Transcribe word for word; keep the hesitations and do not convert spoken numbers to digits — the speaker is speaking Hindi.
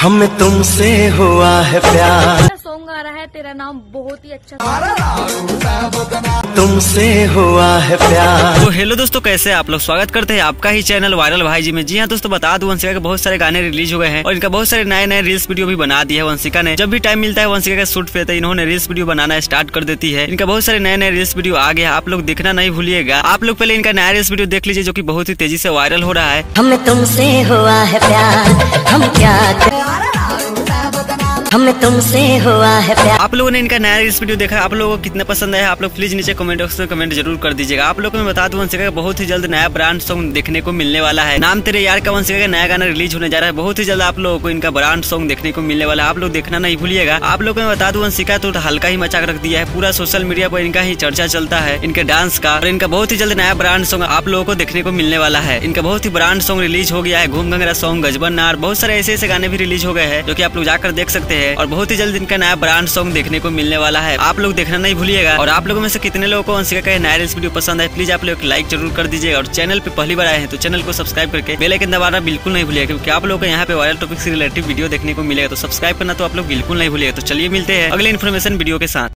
हमें तुमसे हुआ है प्यार। सॉन्ग आ रहा है तेरा नाम, बहुत ही अच्छा। तुमसे हुआ है प्यार। तो हेलो दोस्तों, कैसे आप लोग? स्वागत करते हैं आपका ही चैनल वायरल भाई जी में। जी हाँ दोस्तों, बता दूं वंशिका के बहुत सारे गाने रिलीज हो गए हैं और इनका बहुत सारे नए नए रील्स वीडियो भी बना दिया है वंशिका ने। जब भी टाइम मिलता है वंशिका के शूट पे तो इन्होंने रील्स वीडियो बनाना स्टार्ट कर देती है। इनका बहुत सारे नए नए रील्स वीडियो आ गया, आप लोग देखना नहीं भूलिएगा। आप लोग पहले इनका नया रील्स वीडियो देख लीजिए जो की बहुत ही तेजी से वायरल हो रहा है। हमें तुमसे हुआ है प्यार, हम क्या हमें तुमसे हुआ है प्यार। आप लोगों ने इनका नया रील्स वीडियो देखा, आप लोगों को कितना पसंद आया आप लोग प्लीज नीचे कमेंट बॉक्स में कमेंट जरूर कर दीजिएगा। आप लोगों को मैं बता दूं वंशिका का बहुत ही जल्द नया ब्रांड सॉन्ग देखने को मिलने वाला है। नाम तेरे यार का वंशिका का नया गाना रिलीज होने जा रहा है। बहुत ही जल्द आप लोगों को इनका ब्रांड सॉन्ग देखने को मिलने वाला है, आप लोग देखना नहीं भूलिएगा। आप लोग को मैं बता दूं वंशिका तो हल्का ही मचा रख दिया है, पूरा सोशल मीडिया पर इनका ही चर्चा चलता है इनके डांस का। और इनका बहुत ही जल्द नया ब्रांड सॉन्ग आप लोगों को देखने को मिलने वाला है। इनका बहुत ही ब्रांड सॉन्ग रिलीज हो गया है, घूम घंगरा सॉन्ग, गजबन नार, बहुत सारे ऐसे ऐसे गाने भी रिलीज हो गए हैं जो की आप लोग जाकर देख सकते हैं। और बहुत ही जल्द इनका नया ब्रांड सॉन्ग देखने को मिलने वाला है, आप लोग देखना नहीं भूलिएगा। और आप लोगों में से कितने लोगों को वंशिका का नया रील्स वीडियो पसंद है प्लीज आप लोग लाइक जरूर कर दीजिएगा। और चैनल पे पहली बार आए हैं तो चैनल को सब्सक्राइब करके बेल आइकन दबाना बिल्कुल नहीं भूलिएगा, क्योंकि आप लोगों को यहाँ पे वायरल टॉपिक से रिलेटेड वीडियो देखने को मिलेगा। तो सब्सक्राइब करना तो आप लोग बिल्कुल नहीं भूलिएगा। तो चलिए मिलते हैं अगले इन्फॉर्मेशन वीडियो के साथ।